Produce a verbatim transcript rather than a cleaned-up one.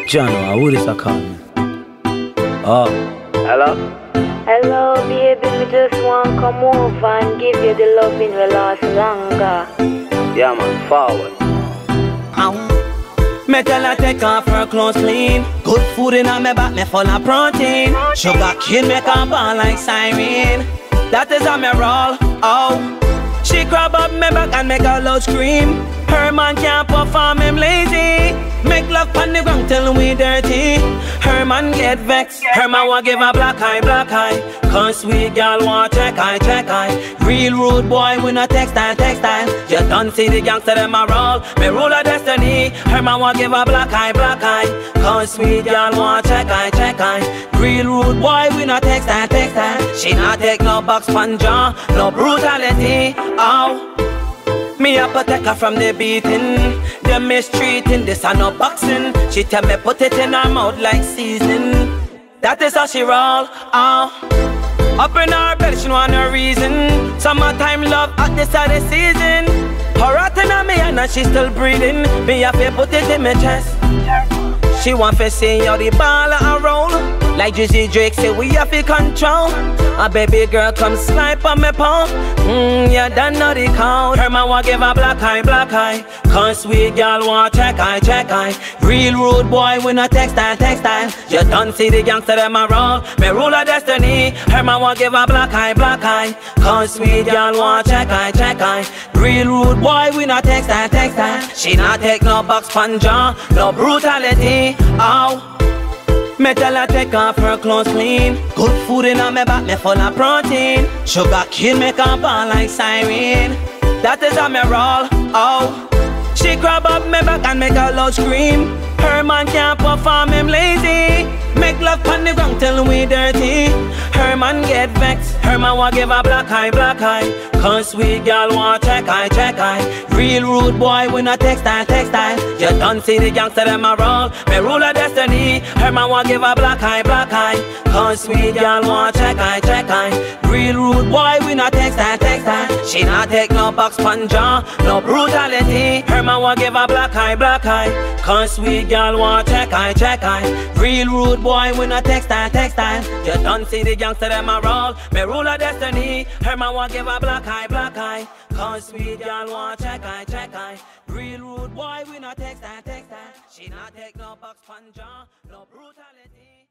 Jano, who this a call me? Oh. Hello? Hello, baby, me just want to come over and give you the loving will last longer. Yeah, man, forward. Ow. Me tell her take off her clothes clean. Good food in her me back, me full of protein. Sugar cane make her ball like siren. That is how me roll, oh. She grab up me back and make her loud scream. Her man can't perform, him lazy. Make love on the ground till we dirty. Her man get vexed. Her man want give a black eye, black eye. Cause sweet girl want check eye, check eye. Real rude boy with no textile, textile. You don't see the gangster them a roll. Me rule a destiny. Her man want give a black eye, black eye. Cause sweet girl want check eye, check eye. Real rude boy with no textile, textile. She not take no box punja, no brutality. Oh. Me a protect her from the beating, the mistreating. This a no boxing. She tell me put it in her mouth like seasoning. That is how she roll, oh. Up in her belly, she want no reason. Summertime love at this of the season. Her heart in her me and she still breathing. Me have to put it in my chest. She want to see how the ball a roll. Like Juicy Drake say we have to control. A baby girl come snipe on me palm. Mmm, you done know the count. Her man want give a black eye, black eye. Cause sweet girl want check eye, check eye. Real rude boy with no textile, textile. You don't see the gangster them a roll. Me rule a destiny. Her man want give a black eye, black eye. Cause sweet girl want check eye, check eye. Real rude boy with no textile, textile. She not take no box punja, no brutality. Oh. Me tell her take off her clothes clean. Good food in her me back, me full of protein. Sugar cane make her ball like siren. That is how me roll, oh. She grab up me back and make her loud scream. Her man can't perform, him lazy. Make love on the ground till we dirty. Her man get vexed. Her man want give a black eye, black eye. Cause sweet girl want check eye, check eye. Real rude boy with no textile, textile. You don't see the gangster them a roll. Me rule a destiny. Her man want give a black eye, black eye. Cause sweet girl want check eye, check eye. Real rude boy with no textile, textile. She not take no box punja, no brutality. Her man want give a black eye, black eye. Cause sweet girl want check eye, check eye. Real rude boy with no textile, textile. You don't see the gangster them a roll. Me rule a destiny. Her man want give a black eye, black eye. Cause sweet girl want check eye, check eye. Real rude boy with no textile, textile. She not take no box punja, no brutality.